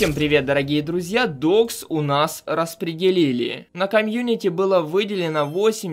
Всем привет, дорогие друзья! Докс у нас распределили. На комьюнити было выделено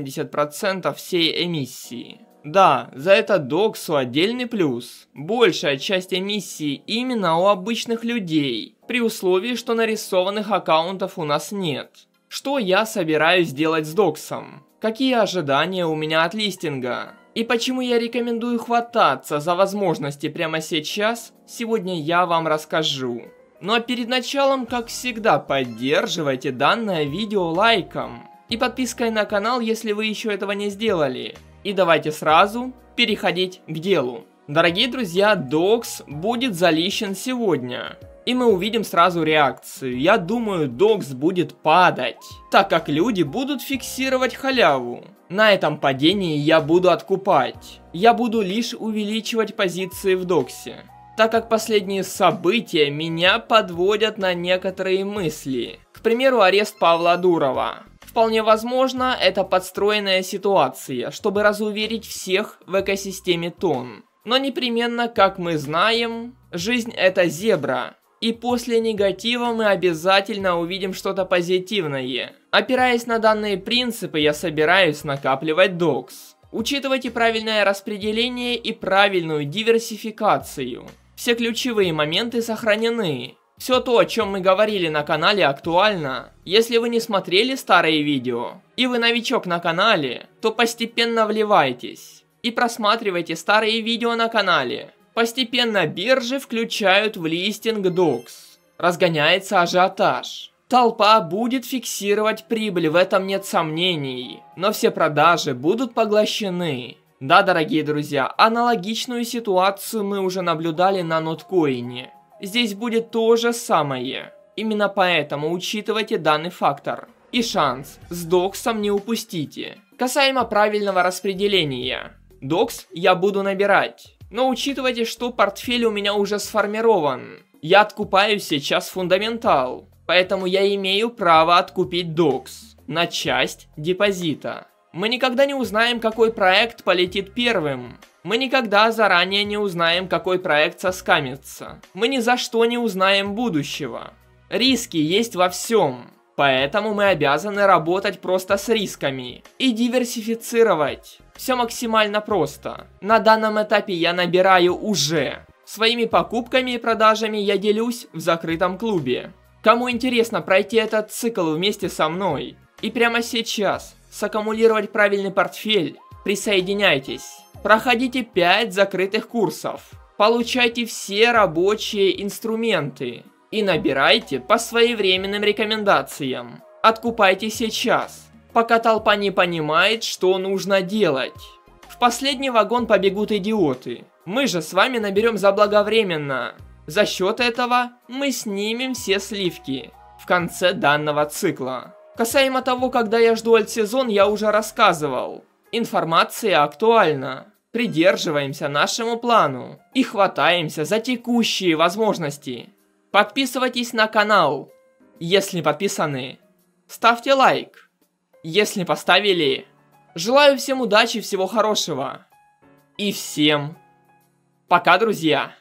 80% всей эмиссии. Да, за это Доксу отдельный плюс. Большая часть эмиссии именно у обычных людей, при условии, что нарисованных аккаунтов у нас нет. Что я собираюсь делать с Доксом? Какие ожидания у меня от листинга? И почему я рекомендую хвататься за возможности прямо сейчас, сегодня я вам расскажу. Ну а перед началом, как всегда, поддерживайте данное видео лайком и подпиской на канал, если вы еще этого не сделали. И давайте сразу переходить к делу. Дорогие друзья, Докс будет залищен сегодня. И мы увидим сразу реакцию. Я думаю, Докс будет падать, так как люди будут фиксировать халяву. На этом падении я буду откупать. Я буду лишь увеличивать позиции в Доксе, так как последние события меня подводят на некоторые мысли. К примеру, арест Павла Дурова. Вполне возможно, это подстроенная ситуация, чтобы разуверить всех в экосистеме Тон. Но непременно, как мы знаем, жизнь это зебра. И после негатива мы обязательно увидим что-то позитивное. Опираясь на данные принципы, я собираюсь накапливать Докс. Учитывайте правильное распределение и правильную диверсификацию. Все ключевые моменты сохранены. Все то, о чем мы говорили на канале, актуально. Если вы не смотрели старые видео, и вы новичок на канале, то постепенно вливайтесь. И просматривайте старые видео на канале. Постепенно биржи включают в листинг Докс. Разгоняется ажиотаж. Толпа будет фиксировать прибыль, в этом нет сомнений. Но все продажи будут поглощены. Да, дорогие друзья, аналогичную ситуацию мы уже наблюдали на ноткоине. Здесь будет то же самое. Именно поэтому учитывайте данный фактор. И шанс с Доксом не упустите. Касаемо правильного распределения. Докс я буду набирать. Но учитывайте, что портфель у меня уже сформирован. Я откупаю сейчас фундаментал. Поэтому я имею право откупить Докс на часть депозита. Мы никогда не узнаем, какой проект полетит первым. Мы никогда заранее не узнаем, какой проект соскамится. Мы ни за что не узнаем будущего. Риски есть во всем. Поэтому мы обязаны работать просто с рисками и диверсифицировать. Все максимально просто. На данном этапе я набираю уже. Своими покупками и продажами я делюсь в закрытом клубе. Кому интересно пройти этот цикл вместе со мной и прямо сейчас саккумулировать правильный портфель, присоединяйтесь. Проходите 5 закрытых курсов. Получайте все рабочие инструменты. И набирайте по своевременным рекомендациям. Откупайте сейчас, пока толпа не понимает, что нужно делать. В последний вагон побегут идиоты. Мы же с вами наберем заблаговременно. За счет этого мы снимем все сливки в конце данного цикла. Касаемо того, когда я жду альтсезон, я уже рассказывал. Информация актуальна. Придерживаемся нашему плану и хватаемся за текущие возможности. Подписывайтесь на канал, если подписаны. Ставьте лайк, если поставили. Желаю всем удачи, всего хорошего. И всем пока, друзья.